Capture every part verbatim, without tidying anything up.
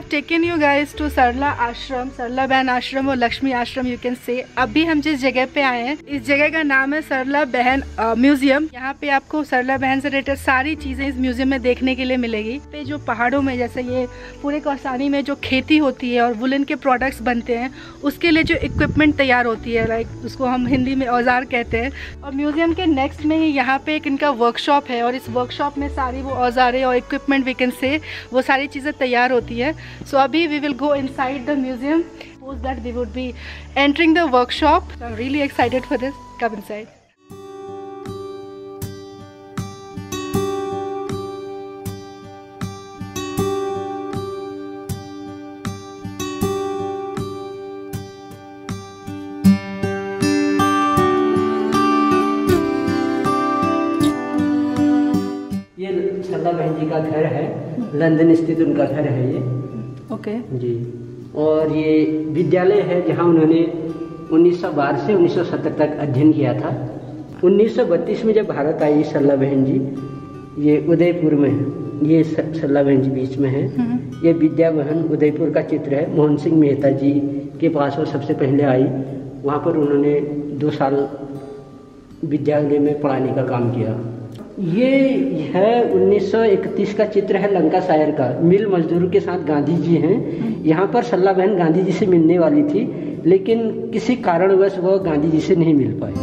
Taken you guys to Sarla ashram, Sarla बहन आश्रम और लक्ष्मी आश्रम यू कैन से। अभी हम जिस जगह पे आए हैं इस जगह का नाम है सरला बहन म्यूजियम। यहाँ पे आपको सरला बहन से रिलेटेड सारी चीजें इस म्यूजियम में देखने के लिए मिलेगी। पे जो पहाड़ों में जैसे ये पूरे कौसानी में जो खेती होती है और वुलन के प्रोडक्ट्स बनते हैं उसके लिए जो इक्विपमेंट तैयार होती है, लाइक उसको हम हिंदी में औजार कहते हैं। और म्यूजियम के नेक्स्ट में ही यहाँ पे एक इनका वर्कशॉप है और इस वर्कशॉप में सारी वो औजारें और इक्विपमेंट वी कैन से वो सारी चीज़ें तैयार होती है। सो so, अभी we will go inside the museum, post that we would be entering the workshop. I am really excited for this. Come inside. Sarla Behen ji का घर है, लंदन स्थित उनका घर है ये। Okay okay. जी। और ये विद्यालय है जहाँ उन्होंने उन्नीस सौ बारह से उन्नीस सौ सत्तर तक अध्ययन किया था। उन्नीस सौ बत्तीस में जब भारत आई सरला बहन जी, ये उदयपुर में है, ये सरला बहन जी बीच में है। ये विद्या भवन उदयपुर का चित्र है। मोहन सिंह मेहता जी के पास वो सबसे पहले आई, वहाँ पर उन्होंने दो साल विद्यालय में पढ़ाने का काम किया। ये है उन्नीस सौ इकतीस का चित्र है लंकाशायर का। मिल मजदूर के साथ गांधी जी हैं। यहाँ पर सरला बहन गांधी जी से मिलने वाली थी, लेकिन किसी कारणवश वो गांधी जी से नहीं मिल पाई।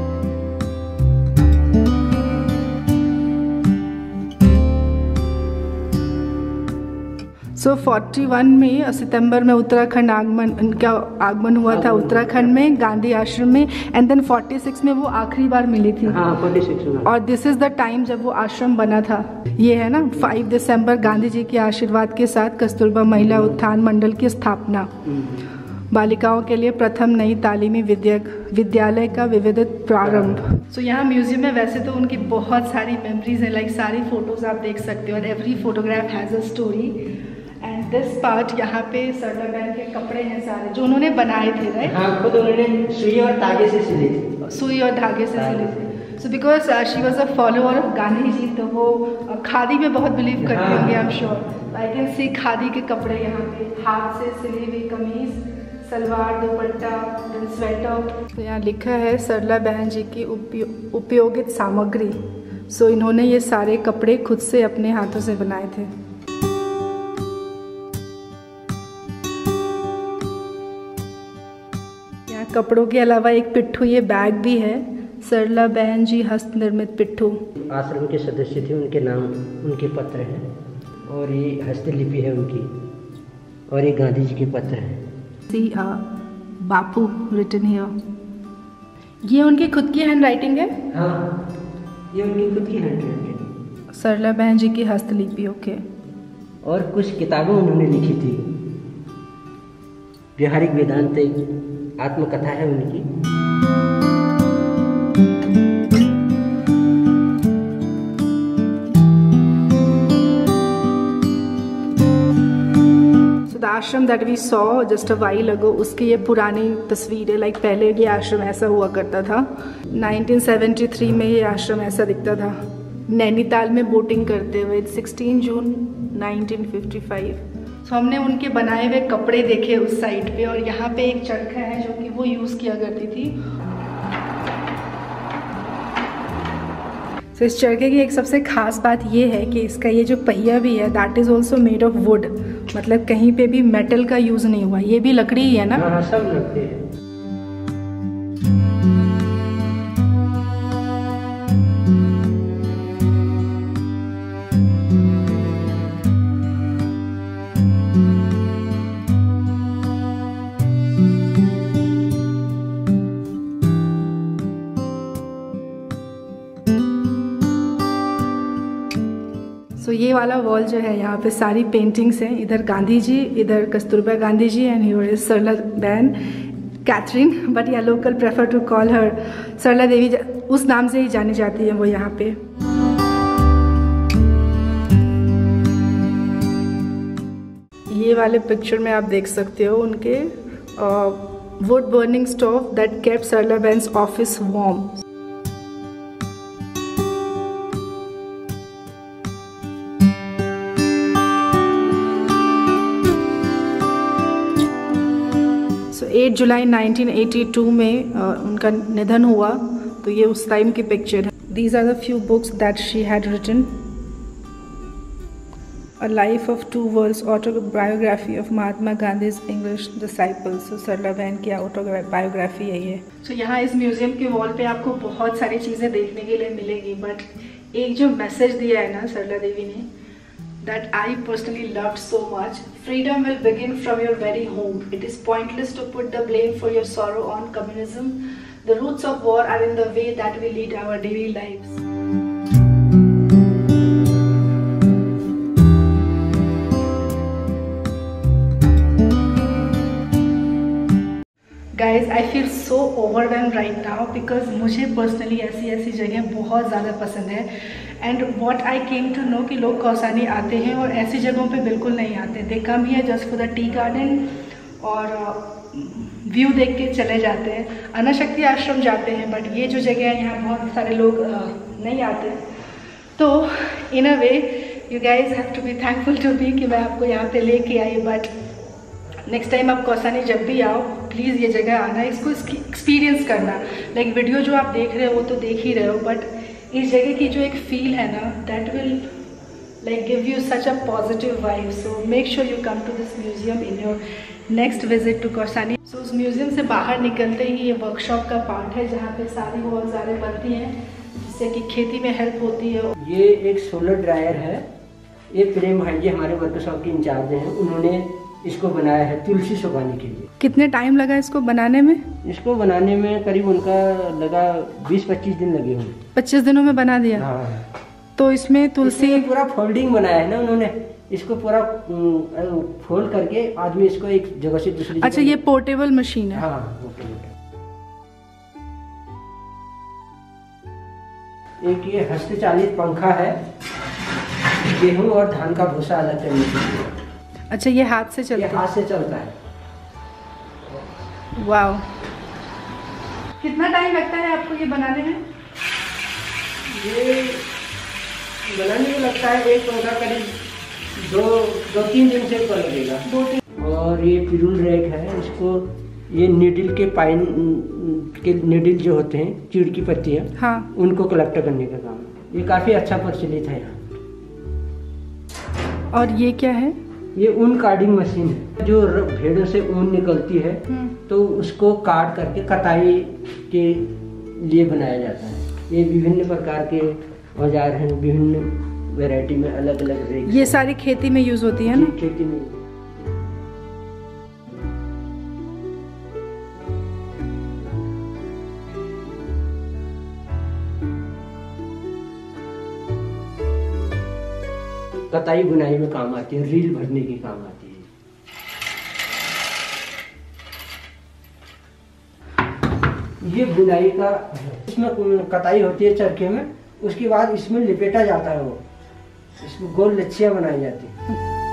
सो so, इकतालीस में सितंबर में उत्तराखंड आगमन उनका आगमन हुआ था उत्तराखंड में गांधी आश्रम में। एंड देन छियालीस में वो आखिरी बार मिली थी। हाँ, छियालीस में। और दिस इज द टाइम जब वो आश्रम बना था। ये है ना पाँच दिसंबर गांधी जी के आशीर्वाद के साथ कस्तूरबा महिला उत्थान मंडल की स्थापना। बालिकाओं के लिए प्रथम नई तालीमी विद्या विद्यालय का विविधित प्रारंभ। सो so, यहाँ म्यूजियम में वैसे तो उनकी बहुत सारी मेमोरीज हैं, लाइक सारी फोटोज आप देख सकते हो और every photograph has a story. And this part यहाँ पे सरला बहन के कपड़े हैं सारे जो उन्होंने बनाए थे, राइट? हाँ, खुद उन्होंने सुई और धागे से सिले थे। सुई और धागे से सिले थे। So because she was a follower of Gandhi ji, तो वो uh, खादी में बहुत बिलीव करते होंगे, I am sure. I can see khadi के कपड़े यहाँ पे, हाथ से सिली हुई कमीज, सलवार, दुपट्टा, देन स्वेटर। तो यहाँ लिखा है सरला बहन जी की उपयो, उपयोगित सामग्री। सो so, इन्होंने ये सारे कपड़े खुद से अपने हाथों से बनाए थे। यहाँ कपड़ों के अलावा एक पिट्ठू, ये बैग भी है, सरला बहन जी हस्त निर्मित पिट्ठू। आश्रम के सदस्य थे, उनके नाम उनके पत्र हैं और ये हस्तलिपि है उनकी, और ये गांधी जी के पत्र हैं। See ah Bapu written here. ये उनकी खुद की हैंड राइटिंग है? हाँ, ये उनकी खुद की हैंड राइटिंग। सरला बहन जी की हस्तलिपि। ओके। और कुछ किताबें उन्होंने लिखी थी। व्यवहारिक वेदांत एक आत्मकथा है उनकी। The ashram that we saw just a while ago, उसकी ये पुरानी तस्वीर है। लाइक like पहले ये आश्रम ऐसा हुआ करता था। नाइनटीन सेवेंटी थ्री में ये आश्रम ऐसा दिखता था, नैनीताल में बोटिंग करते हुए। सोलह जून नाइनटीन फिफ्टी फाइव। तो हमने उनके बनाए हुए कपड़े देखे उस साइड पे, और यहाँ पे एक चरखा है जो कि वो यूज़ किया करती थी। तो इस चरखे की एक सबसे खास बात ये है कि इसका ये जो पहिया भी है that is also made of wood, मतलब कहीं पे भी मेटल का यूज़ नहीं हुआ। ये भी लकड़ी ही है ना? हाँ, सब लकड़ी है। तो ये वाला वॉल जो है यहाँ पे सारी पेंटिंग्स हैं। इधर गांधी जी, इधर Kasturba Gandhi ji, and here is Sarla Behen Catherine, but yeah local prefer to call her Sarla Devi, उस नाम से ही जानी जाती है वो यहाँ पे। ये वाले पिक्चर में आप देख सकते हो उनके wood burning stove that kept Sarla Behen's office warm. आठ जुलाई नाइनटीन एटी टू में uh, उनका निधन हुआ, तो ये उस टाइम की पिक्चर है। These are the few books that she had written. A Life of Two Worlds, autobiography of Mahatma Gandhi's English disciples. So सरला बहन की autobiography है ये। So यहाँ इस म्यूजियम के वॉल पे आपको बहुत सारी चीज़ें देखने के लिए मिलेगी, बट एक जो मैसेज दिया है ना सरला देवी ने, that I personally loved so much. Freedom will begin from your very home. It is pointless to put the blame for your sorrow on communism. The roots of war are in the way that we lead our daily lives. Guys, I feel so overwhelmed right now because मुझे personally ऐसी ऐसी जगह बहुत ज़्यादा पसंद है। And what I came to know कि लोग कौसानी आते हैं और ऐसी जगहों पे बिल्कुल नहीं आते। They come here just for the tea garden और व्यू uh, देख के चले जाते हैं। अनाशक्ति आश्रम जाते हैं, बट ये जो जगह है यहाँ बहुत सारे लोग uh, नहीं आते। तो in a way you guys have to be thankful to me कि मैं आपको यहाँ पे लेके आई। बट नेक्स्ट टाइम आप कौसानी जब भी आओ, प्लीज़ ये जगह आना, इसको एक्सपीरियंस करना। लाइक like, वीडियो जो आप देख रहे हो वो तो देख ही रहे हो, बट इस जगह की जो एक फील है ना, that will like give you such a positive vibe. So make sure you come to this museum in your next visit to Kausani. So उस म्यूजियम से बाहर निकलते ही ये वर्कशॉप का पार्ट है जहाँ पे सारी वो औजारें बनती हैं जिससे कि खेती में हेल्प होती है। ये एक सोलर ड्रायर है। ये प्रेम भाई जी हमारे वर्कशॉप के इंचार्ज हैं, उन्होंने इसको बनाया है तुलसी सुखाने के लिए। कितने टाइम लगा इसको बनाने में? इसको बनाने में करीब उनका लगा बीस पच्चीस दिन लगे होंगे। पच्चीस दिनों में बना दिया? हाँ। तो इसमें तुलसी पूरा फोल्डिंग बनाया है ना उन्होंने, इसको पूरा फोल्ड करके आदमी इसको एक जगह से दूसरी। अच्छा, ये पोर्टेबल मशीन है? हाँ। एक ये हस्तचालित पंखा है, गेहूं और धान का भूसा अलग करने के लिए। अच्छा, ये हाथ से चलता है? हाथ से चलता है। वाओ, कितना टाइम लगता है आपको ये बनाने में? ये बनाने में लगता है एक पंखा करीब दो दो तीन दिन से ऊपर लगेगा। दो तीन। और ये पिरूल रैक है, इसको ये नीडल के पाइन के नीडल जो होते हैं, चीड़ की पत्तियाँ, हाँ, उनको कलेक्ट करने का काम। ये काफ़ी अच्छा प्रचलित है यहाँ। और ये क्या है? ये ऊन कार्डिंग मशीन है। जो भेड़ों से ऊन निकलती है तो उसको काट करके कताई के लिए बनाया जाता है। ये विभिन्न प्रकार के औजार हैं, विभिन्न वैरायटी में अलग अलग रेट। ये सारी खेती में यूज होती है ना? खेती में। कताई बुनाई में काम आती है, रील भरने की काम आती है। ये बुनाई का, इसमें कताई होती है चरखे में, उसके बाद इसमें लिपेटा जाता है, वो इसमें गोल लच्छियां बनाई जाती है।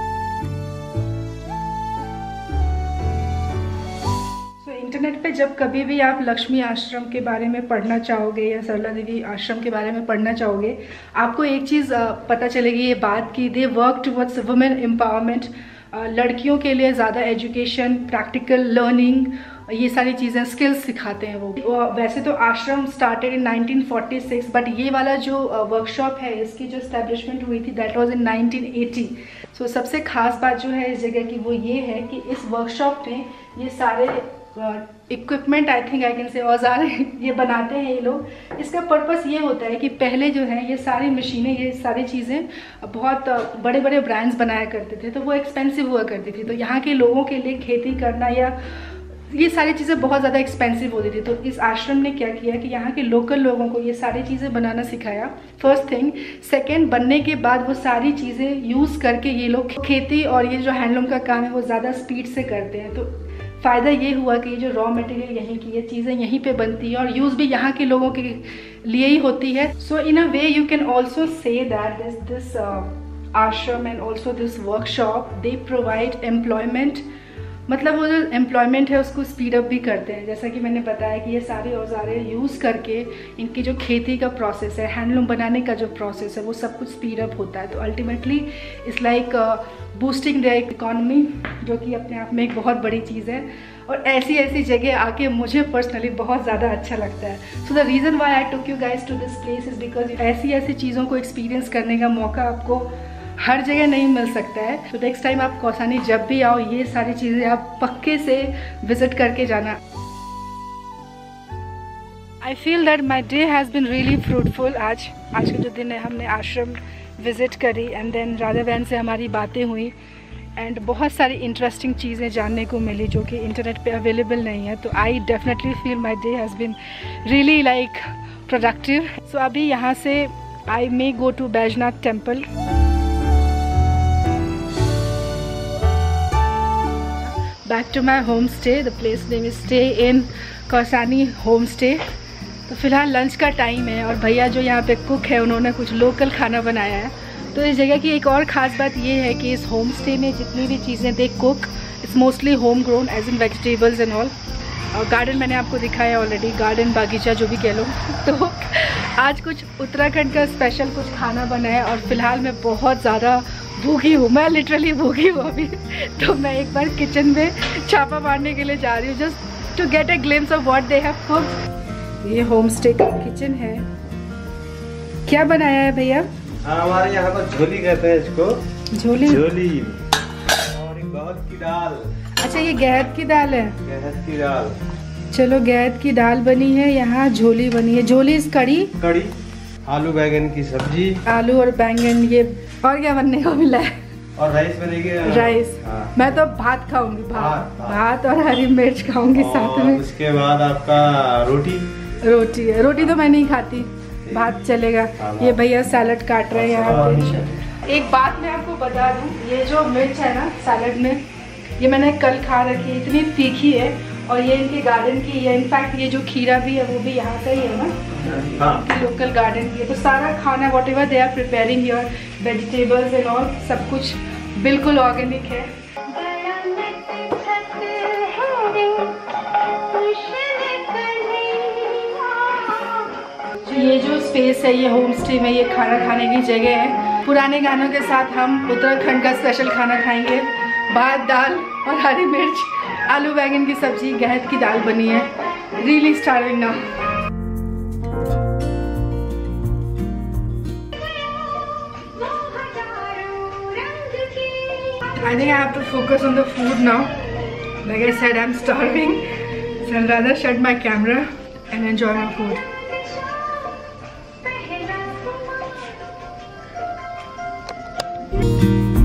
इंटरनेट पे जब कभी भी आप लक्ष्मी आश्रम के बारे में पढ़ना चाहोगे या सरला देवी आश्रम के बारे में पढ़ना चाहोगे, आपको एक चीज़ पता चलेगी, ये बात कि they work towards women empowerment. लड़कियों के लिए ज़्यादा एजुकेशन, प्रैक्टिकल लर्निंग, ये सारी चीज़ें, स्किल्स सिखाते हैं वो। वैसे तो ashram started in nineteen forty six, but ये वाला जो वर्कशॉप है इसकी जो एस्टेब्लिशमेंट हुई थी that was in nineteen eighty. So सबसे खास बात जो है इस जगह की वो ये है कि इस वर्कशॉप में ये सारे equipment, I think I can say, औजार ये बनाते हैं ये लोग। इसका पर्पस ये होता है कि पहले जो है ये सारी मशीनें, ये सारी चीज़ें बहुत बड़े बड़े ब्रांड्स बनाया करते थे, तो वो एक्सपेंसिव हुआ करती थी। तो यहाँ के लोगों के लिए खेती करना या ये सारी चीज़ें बहुत ज़्यादा एक्सपेंसिव होती थी। तो इस आश्रम ने क्या किया कि यहाँ के लोकल लोगों को ये सारी चीज़ें बनाना सिखाया, फर्स्ट थिंग। सेकेंड, बनने के बाद वो सारी चीज़ें यूज़ करके ये लोग खेती और ये जो हैंडलूम का काम है वो ज़्यादा स्पीड से करते हैं। तो फ़ायदा ये हुआ कि जो रॉ मटेरियल यहीं की ये चीज़ें यहीं पे बनती है और यूज़ भी यहाँ के लोगों के लिए ही होती है। So in a way you can also say that this this ashram and also this workshop, they provide employment, मतलब वो जो एम्प्लॉयमेंट है उसको स्पीड अप भी करते हैं। जैसा कि मैंने बताया कि ये सारे औजारे यूज़ करके इनकी जो खेती का प्रोसेस है, हैंडलूम बनाने का जो प्रोसेस है, वो सब कुछ स्पीड अप होता है। तो ultimately it's like boosting the economy, जो कि अपने आप में एक बहुत बड़ी चीज़ है। और ऐसी ऐसी जगह आके मुझे पर्सनली बहुत ज़्यादा अच्छा लगता है। So the reason why I took you guys to this place is because ऐसी ऐसी चीज़ों को एक्सपीरियंस करने का मौका आपको हर जगह नहीं मिल सकता है। तो नेक्स्ट टाइम आप कौसानी जब भी आओ, ये सारी चीज़ें आप पक्के से विजिट करके जाना। I feel that my day has been really fruitful. आज आज का जो दिन है, हमने आश्रम विज़िट करी एंड देन राधा बहन से हमारी बातें हुई एंड बहुत सारी इंटरेस्टिंग चीज़ें जानने को मिली जो कि इंटरनेट पे अवेलेबल नहीं है। तो I definitely feel my day has been really like productive. So अभी यहाँ से I may go to Baijnath temple. Back to my home stay, the place name is stay in Kausani home stay. तो फिलहाल lunch का time है और भैया जो यहाँ पे कुक है उन्होंने कुछ लोकल खाना बनाया है। तो इस जगह की एक और ख़ास बात ये है कि इस होम स्टे में जितनी भी चीज़ें they cook, it's mostly home grown as in vegetables and all. और गार्डन मैंने आपको दिखाया ऑलरेडी, गार्डन बागीचा जो भी कह लो। तो आज कुछ उत्तराखंड का स्पेशल कुछ खाना बना है और फिलहाल मैं बहुत ज़्यादा भूखी हूँ, मैं लिटरली भूखी हूँ अभी। तो मैं एक बार किचन में छापा मारने के लिए जा रही हूँ just to get a glimpse of what they have cooked. ये होम स्टे का किचन है। क्या बनाया है भैया? हमारे यहाँ पर झोली कहते हैं इसको। झोली झोली और एक गहत की दाल। अच्छा, ये गहत की दाल है। गहत की दाल, चलो गहत की दाल बनी है, यहाँ झोली बनी है। झोली इस कड़ी कड़ी, आलू बैंगन की सब्जी, आलू और बैंगन। ये और क्या बनने को मिला है? और राइस बनेगी। राइस। हाँ। मैं तो भात खाऊंगी, भात भात, भात। भात और हरी मिर्च खाऊंगी साथ में। उसके बाद आपका रोटी। रोटी है, रोटी तो मैं नहीं खाती, भात चलेगा। ये भैया सैलड काट रहे हैं यहाँ पे। एक बात मैं आपको बता दूं, ये जो मिर्च है ना सैलड में, ये मैंने कल खा रखी है, इतनी तीखी है। और ये इनके गार्डन की है। इनफैक्ट ये जो खीरा भी है वो भी यहाँ का ही है ना, हाँ। लोकल गार्डन की है। तो सारा खाना whatever they are preparing your vegetables and all, सब कुछ बिल्कुल ऑर्गेनिक है। ये जो स्पेस है, ये होम स्टे में ये खाना खाने की जगह है। पुराने गानों के साथ हम उत्तराखंड का स्पेशल खाना खाएंगे। भात, दाल और हरी मिर्च, आलू बैंगन की सब्जी, गहत की दाल बनी है। Really starving now. I think I have to focus on the food now. Like I said, I'm starving, so I'll rather shut my camera and enjoy my food. Thank you.